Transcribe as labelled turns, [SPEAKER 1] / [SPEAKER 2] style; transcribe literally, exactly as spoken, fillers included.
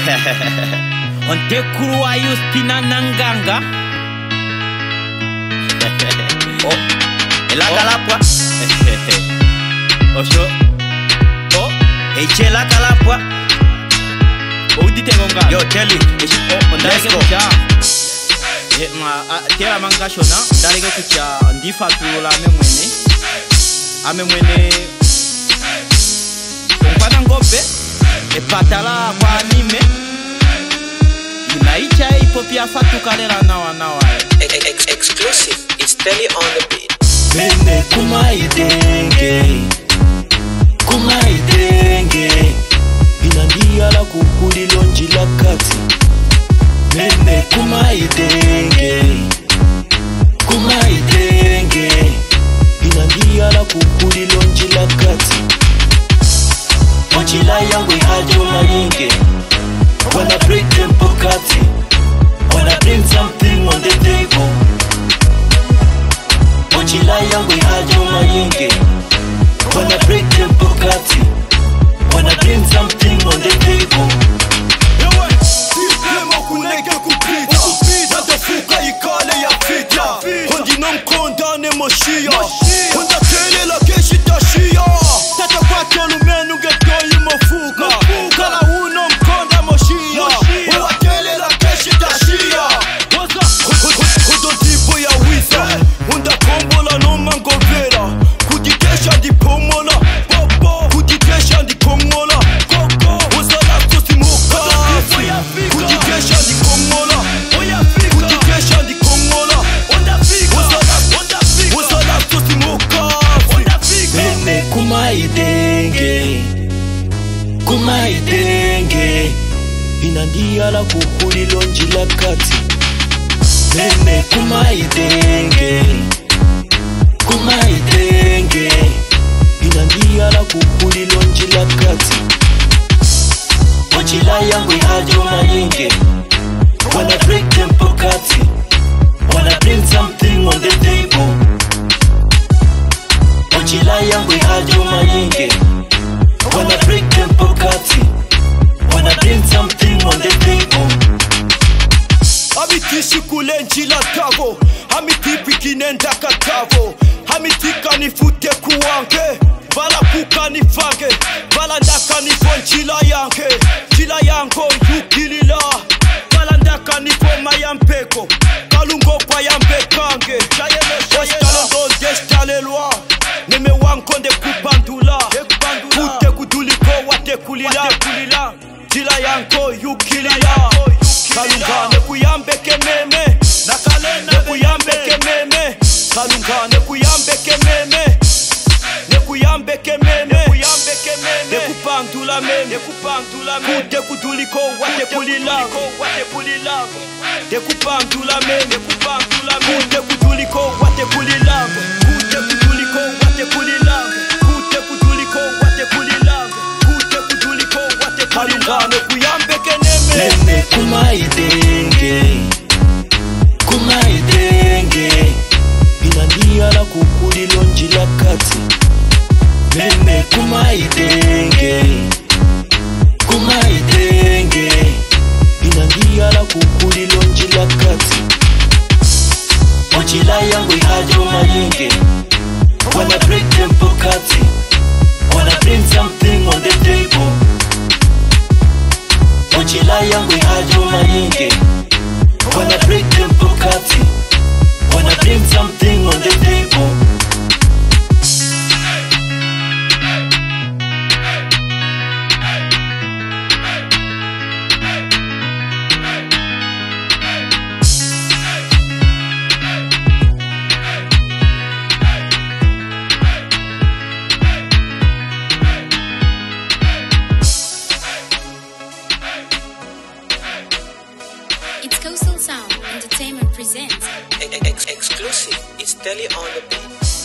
[SPEAKER 1] Ontekuru wa yuspina nanganga. Oh, elaka lapwa. Osho. Oh, eche elaka lapwa. Udite ngonga. Yo, tell it. Oh, ondaleke kucha. Eh, ma, tera manga shona. Ondaleke kucha. Ndifa tulola ame mwene. Ame mwene. Ongwana ngobe. E patala kwa anime. Inaicha hipopia fatu kalera nawa nawa.
[SPEAKER 2] Exclusive, it's Telly on the beat.
[SPEAKER 3] Mene kumaidenge, kumaidenge, inandia la kukuli lonji la kati. Mene kumaidenge, kumaidenge, inandia la kukuli lonji la kati. Ochila yangu hajo mayinge, wanna break them pokati, wanna bring something on the table. Ochila yangu hajo mayinge, wanna break them pokati, wanna bring something on the table.
[SPEAKER 4] D-Blayme kuneke kupita, watafuka ikale ya vita. Hondi nomkondane moshia, honda tele la keshi tashia. Tata kwa tolu menu getoi mofuka, kala uno mkonda moshia. Honda tele la keshi tashia. Hondo tipo ya wisa, honda kombola no mangovera. Kudikesha di pomola, kudikesha di kongola. Osala kosimoka, kudikesha di kongola, kudikesha di kongola. Osala kosimoka.
[SPEAKER 3] Mene kumaidenge, kumaidenge, inandia la kukuli lonji la kati. Mene kumaidenge, kumaidenge, inandia la kukuli lonji la kati. Ochila yangu hajo mayinge, wanna break them pokati, wanna bring something on the table. Ochila yangu hajo mayinge, wanna break them pokati, wanna bring something on the table.
[SPEAKER 4] Amitishi kule njila tavo, amitipi kinenda katavo, amitika nifute kuwanke, bala kuka nifange, bala ndaka nifo njila yanke, njila yanko yukilila, bala ndaka nifo mayampeko, kalungo pa yambekange, ostalendo destale lwa, neme wankonde kubandula, kute kuduliko wate kulila, njila yanko yukilila. Kalunga ne kuyambeke meme, ne kuyambeke meme, kalunga ne kuyambeke meme, ne kuyambeke meme, ne kupantula meme, kute kuduliko wate kulila, ne kupantula meme, kute kuduliko wate kulila, kute kuduliko wate kulila, kute kuduliko wate kulila, kute kuduliko wate kulila. Ne kuyambeke meme.
[SPEAKER 3] Mene kumaidenge, kumaidenge, inandia la kukuli lonji la kati. Mene kumaidenge, kumaidenge, inandia la kukuli lonji la kati. Ochila yangu hajo mayinge, wanna break them pokati, wanna bring something on the table. Ochila yangu hajo mayinge, wanna break them pokati, wanna bring something on the table.
[SPEAKER 5] It's Coastal Sound Entertainment presents
[SPEAKER 2] Exclusive, it's Telly on the beat.